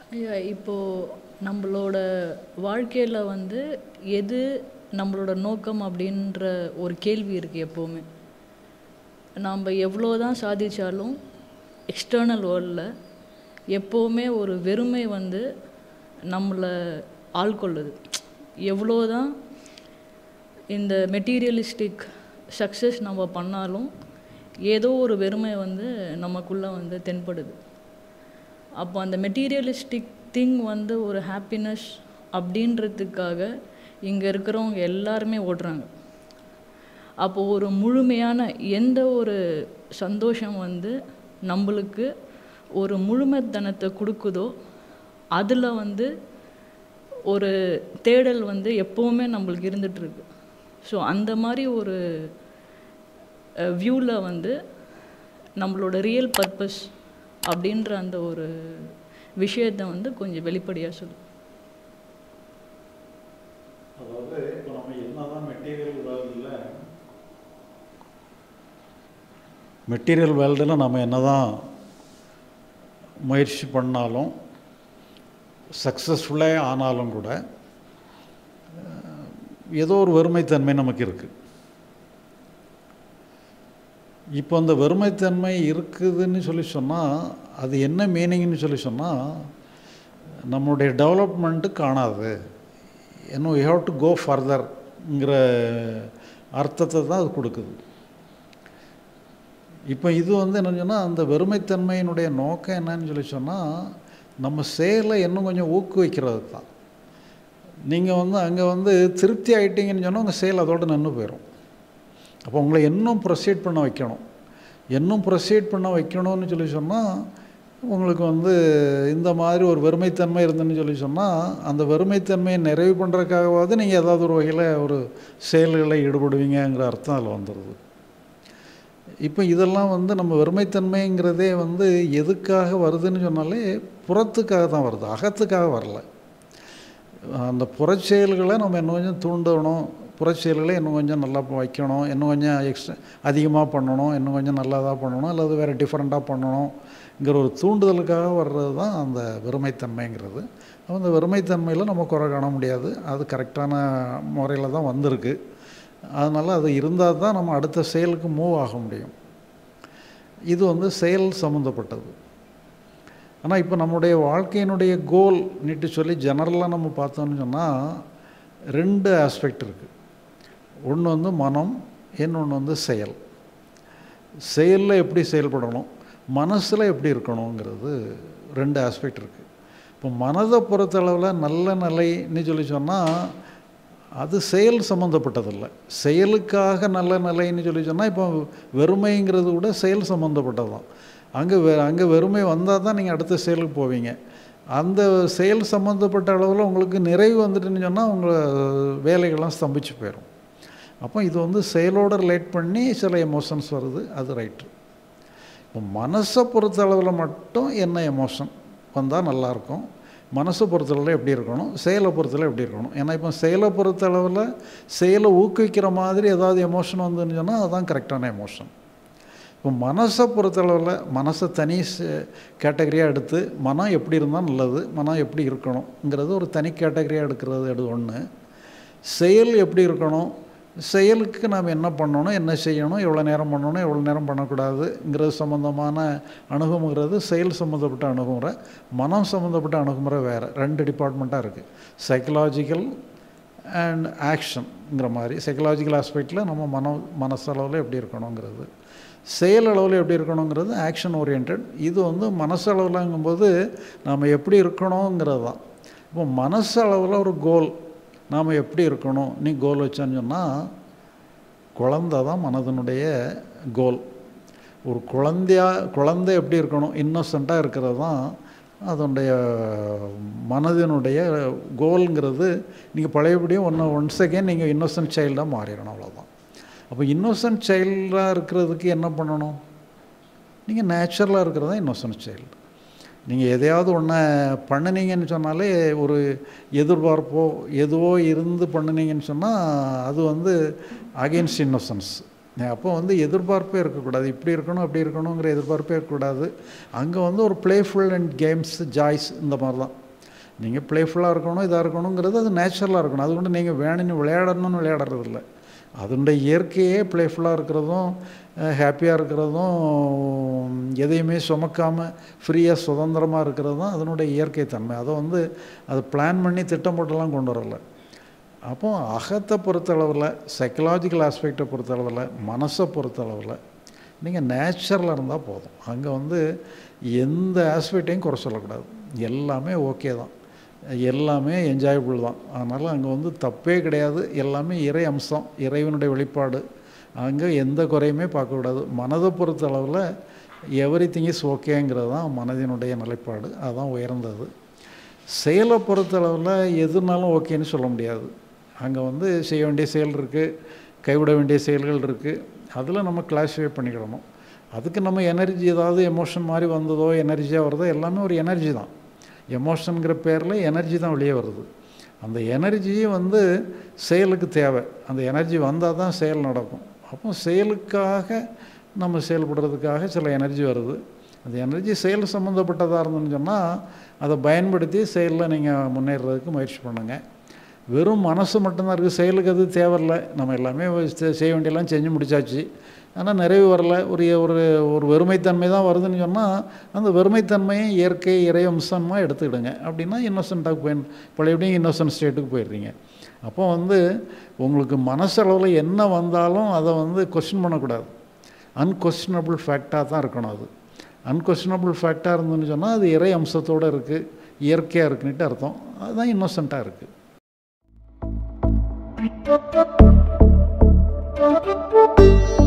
ஐயா, இப்போது நம்மளோட வாழ்க்கையில் வந்து எது நம்மளோட நோக்கம் அப்படின்ற ஒரு கேள்வி இருக்குது எப்போவுமே. நாம் எவ்வளோ தான் சாதித்தாலும் எக்ஸ்டர்னல் வேர்ல்டில் எப்போவுமே ஒரு வெறுமை வந்து நம்மளை ஆள்கொள்ளுது. எவ்வளோ தான் இந்த மெட்டீரியலிஸ்டிக் சக்ஸஸ் நம்ம பண்ணாலும் ஏதோ ஒரு வெறுமை வந்து நமக்குள்ளே வந்து தென்படுது. அப்போ அந்த மெட்டீரியலிஸ்டிக் திங் வந்து ஒரு ஹாப்பினஸ் அப்படின்றதுக்காக இங்கே இருக்கிறவங்க எல்லாருமே ஓடுறாங்க. அப்போது ஒரு முழுமையான எந்த ஒரு சந்தோஷம் வந்து நம்மளுக்கு ஒரு முழுமைத்தனத்தை கொடுக்குதோ அதில் வந்து ஒரு தேடல் வந்து எப்போவுமே நம்மளுக்கு இருந்துகிட்ருக்கு. ஸோ அந்த மாதிரி ஒரு வியூவில் வந்து நம்மளோட ரியல் பர்பஸ் அப்படின்ற அந்த ஒரு விஷயத்தை வந்து கொஞ்சம் வெளிப்படையாக சொல்லும். அதாவது இப்போ நம்ம என்னதான் மெட்டீரியல் வேர்ல்டில் நம்ம என்னதான் முயற்சி பண்ணாலும் சக்ஸஸ்ஃபுல்லாக ஆனாலும் கூட ஏதோ ஒரு வறுமைத்தன்மை நமக்கு இருக்குது. இப்போ அந்த வறுமைத்தன்மை இருக்குதுன்னு சொல்லி சொன்னால் அது என்ன மீனிங்னு சொல்லி சொன்னால் நம்மளுடைய டெவலப்மெண்ட்டு காணாது, இன்னும் யூ ஹேவ் டு கோ ஃபர்தர்ங்கிற அர்த்தத்தை தான் அது கொடுக்குது. இப்போ இது வந்து என்னன்னு சொன்னால் அந்த வறுமைத்தன்மையினுடைய நோக்கம் என்னன்னு சொல்லி சொன்னால் நம்ம செயலை இன்னும் கொஞ்சம் ஊக்குவிக்கிறது தான். நீங்கள் வந்து அங்கே வந்து திருப்தி ஆகிட்டீங்கன்னு சொன்னால் உங்கள் செயல் அதோடு நின்று போயிடும். அப்போ உங்களை இன்னும் ப்ரொசீட் பண்ண வைக்கணும். இன்னும் ப்ரொசீட் பண்ண வைக்கணும்னு சொல்லி சொன்னால் உங்களுக்கு வந்து இந்த மாதிரி ஒரு வறுமைத்தன்மை இருந்துன்னு சொல்லி சொன்னால் அந்த வறுமைத்தன்மையை நிறைவு பண்ணுறதுக்காகவாவது நீங்கள் ஏதாவது ஒரு வகையில் ஒரு செயல்களில் ஈடுபடுவீங்கிற அர்த்தம் அதில் வந்துடுது. இப்போ இதெல்லாம் வந்து நம்ம வறுமைத்தன்மைங்கிறதே வந்து எதுக்காக வருதுன்னு சொன்னாலே புறத்துக்காக தான் வருது, அகத்துக்காக வரல. அந்த புறச்செயல்களை நம்ம இன்னும் கொஞ்சம் தூண்டணும், புறச்செயல்களை இன்னும் கொஞ்சம் நல்லா வைக்கணும், இன்னும் கொஞ்சம் அதிகமாக பண்ணணும், இன்னும் கொஞ்சம் நல்லதாக பண்ணணும், அல்லது வேறு டிஃப்ரெண்ட்டாக பண்ணணுங்கிற ஒரு தூண்டுதலுக்காக வர்றது தான் அந்த வறுமைத்தன்மைங்கிறது. அந்த வறுமைத்தன்மையில் நம்ம குறை காண முடியாது, அது கரெக்டான முறையில் தான் வந்திருக்கு. அதனால் அது இருந்தால் தான் நம்ம அடுத்த செயலுக்கு மூவ் ஆக முடியும். இது வந்து செயல் சம்மந்தப்பட்டது. ஆனால் இப்போ நம்முடைய வாழ்க்கையினுடைய கோல் நீட்டு சொல்லி ஜெனரலாக நம்ம பார்த்தோம்னு சொன்னால் 2 ஆஸ்பெக்ட் இருக்குது. ஒன்று வந்து மனம், இன்னொன்று வந்து செயல். செயலில் எப்படி செயல்படணும், மனசில் எப்படி இருக்கணுங்கிறது 2 ஆஸ்பெக்ட் இருக்குது. இப்போ மனதை பொறுத்தளவில் நல்ல நிலைன்னு சொல்லி சொன்னால் அது செயல் சம்மந்தப்பட்டதில்லை. செயலுக்காக நல்ல நிலைன்னு சொல்லி சொன்னால் இப்போ வெறுமைங்கிறது கூட செயல் சம்மந்தப்பட்டது தான். அங்கே வெறுமை வந்தால் தான் நீங்கள் அடுத்த செயலுக்கு போவீங்க. அந்த செயல் சம்மந்தப்பட்ட அளவில் உங்களுக்கு நிறைவு வந்துட்டுன்னு சொன்னால் உங்கள் வேலைகள்லாம் ஸ்தம்பிச்சு போயிடும். அப்போ இது வந்து செயலோடு ரிலேட் பண்ணி சில எமோஷன்ஸ் வருது, அது ரைட்டு. இப்போ மனசை பொறுத்த அளவில் மட்டும் என்ன எமோஷன் வந்தால் நல்லாயிருக்கும், மனசை பொறுத்தளவில் எப்படி இருக்கணும், செயலை பொறுத்தளவு எப்படி இருக்கணும். ஏன்னா இப்போ செயலை பொறுத்தளவில் செயலை ஊக்குவிக்கிற மாதிரி ஏதாவது எமோஷன் வந்துன்னு சொன்னால் அதுதான் கரெக்டான எமோஷன். இப்போ மனசை பொறுத்தளவில் மனசை தனி கேட்டகரியாக எடுத்து மனம் எப்படி இருந்தால் நல்லது, மனம் எப்படி இருக்கணுங்கிறது ஒரு தனி கேட்டகரியாக எடுக்கிறது ஒன்று. செயல் எப்படி இருக்கணும், செயலுக்கு நாம் என்ன பண்ணணும், என்ன செய்யணும், எவ்வளோ நேரம் பண்ணணும், எவ்வளோ நேரம் பண்ணக்கூடாதுங்கிறது சம்மந்தமான அணுகுமுறைது செயல் சம்மந்தப்பட்ட அணுகுமுறை. மனம் சம்மந்தப்பட்ட அணுகுமுறை வேறு, 2 டிபார்ட்மெண்ட்டாக இருக்குது. சைக்கலாஜிக்கல் அண்ட் ஆக்ஷன்ங்கிற மாதிரி சைக்கலாஜிக்கல் ஆஸ்பெக்டில் நம்ம மனசளவில் எப்படி இருக்கணுங்கிறது, செயல் அளவில் எப்படி இருக்கணுங்கிறது ஆக்ஷன் ஓரியன்ட். இது வந்து மனசளவில்ங்கும்போது நாம் எப்படி இருக்கணுங்கிறது தான். இப்போ மனசளவில் ஒரு கோல் நாம் எப்படி இருக்கணும் நீ கோல் வச்சான்னு சொன்னால் குழந்தை தான் மனதனுடைய கோல். ஒரு குழந்தை எப்படி இருக்கணும், இன்னோசண்ட்டாக இருக்கிறது தான் அதனுடைய மனதினுடைய கோல்ங்கிறது. நீங்கள் பழையபடியும் ஒன்ஸ் அகேன் நீங்கள் இன்னோசன்ட் சைல்டாக மாறிடணும், அவ்வளோதான். அப்போ இன்னோசன்ட் சைல்டாக இருக்கிறதுக்கு என்ன பண்ணணும், நீங்கள் நேச்சுரலாக இருக்கிறது தான் இன்னோசன்ட் சைல்டு. நீங்கள் எதையாவது ஒன்று பண்ணினீங்கன்னு சொன்னாலே ஒரு எதிர்பார்ப்போ எதுவோ இருந்து பண்ணினீங்கன்னு சொன்னால் அது வந்து அகெயின்ஸ்ட் இன்னோசன்ஸ். அப்போ வந்து எதிர்பார்ப்பே இருக்கக்கூடாது, இப்படி இருக்கணும் அப்படி இருக்கணுங்கிற எதிர்பார்ப்பே இருக்கக்கூடாது. அங்கே வந்து ஒரு ப்ளேஃபுல் அண்ட் கேம்ஸ் ஜாய்ஸ் இந்த மாதிரி தான். நீங்கள் ப்ளேஃபுல்லாக இருக்கணும், இதாக இருக்கணுங்கிறது அது நேச்சுரலாக இருக்கணும். அது கொண்டு நீங்கள் வேணும்னு விளையாடணும்னு விளையாடுறதில்ல. அதனுடைய இயற்கையே ப்ளேஃபுல்லாக இருக்கிறதும் ஹாப்பியாக இருக்கிறதும் எதையுமே சுமக்காமல் ஃப்ரீயாக சுதந்திரமாக இருக்கிறது தான் அதனுடைய இயற்கை தன்மை. அதை வந்து அதை பிளான் பண்ணி திட்டம் போட்டெல்லாம் கொண்டு வரல. அப்போ அகத்தை பொறுத்தளவில், சைக்கலாஜிக்கல் ஆஸ்பெக்டை பொறுத்தளவில், மனசை பொறுத்தளவில் நீங்கள் நேச்சுரலாக இருந்தால் போதும். அங்கே வந்து எந்த ஆஸ்பெக்டையும் குறை சொல்லக்கூடாது. எல்லாமே ஓகே தான், எல்லாமே என்ஜாயபிள் தான். அதனால் அங்கே வந்து தப்பே கிடையாது. எல்லாமே இறை அம்சம், இறைவனுடைய வெளிப்பாடு. அங்கே எந்த குறையுமே பார்க்கக்கூடாது. மனதை பொறுத்தளவில் எவ்ரிதிங் இஸ் ஓகேங்கிறது தான் மனதினுடைய நிலைப்பாடு. அதுதான் உயர்ந்தது. செயலை பொறுத்தளவில் எதுனாலும் ஓகேன்னு சொல்ல முடியாது. அங்கே வந்து செய்ய வேண்டிய செயல் இருக்குது, கைவிட வேண்டிய செயல்கள் இருக்குது. அதில் நம்ம கிளாஸிஃபை பண்ணிக்கிடணும். அதுக்கு நம்ம எனர்ஜி, ஏதாவது எமோஷன் மாதிரி வந்ததோ எனர்ஜியாக வருதோ எல்லாமே ஒரு எனர்ஜி தான். எமோஷனுங்கிற பேரில் எனர்ஜி தான் வெளியே வருது. அந்த எனர்ஜி வந்து செயலுக்கு தேவை. அந்த எனர்ஜி வந்தால் தான் செயல் நடக்கும். அப்போ செயலுக்காக நம்ம செயல்படுறதுக்காக சில எனர்ஜி வருது. அந்த எனர்ஜி செயல் சம்மந்தப்பட்டதாக இருந்துன்னு சொன்னால் அதை பயன்படுத்தி செயலில் நீங்கள் முன்னேறதுக்கு முயற்சி பண்ணுங்கள். வெறும் மனசு மட்டும்தான் இருக்குது, செயலுக்கு அது தேவையில்லை. நம்ம எல்லாமே செய்ய வேண்டியெல்லாம் செஞ்சு முடிச்சாச்சு, ஆனால் நிறைவு வரல, ஒரு ஒரு ஒரு வெறுமைத்தன்மை தான் வருதுன்னு சொன்னால் அந்த வெறுமைத்தன்மையை இயற்கை இறை அம்சமாக எடுத்துக்கிடுங்க. அப்படின்னா இன்னோசென்ட்டாக பழையபடியும் இன்னோசன்ட் ஸ்டேட்டுக்கு போயிடுறீங்க. அப்போ வந்து உங்களுக்கு மனசளவில் என்ன வந்தாலும் அதை வந்து கொஸ்டின் பண்ணக்கூடாது. அன்கொஸ்டினபிள் ஃபேக்டாக தான் இருக்கணும். அது அன்கொஸ்டினபிள் ஃபேக்டாக இருந்துன்னு சொன்னால் அது இறை அம்சத்தோடு இருக்குது, இயற்கையாக இருக்குன்னுட்டு அர்த்தம். அதுதான் இன்னோசென்ட்டாக இருக்குது. Thank you.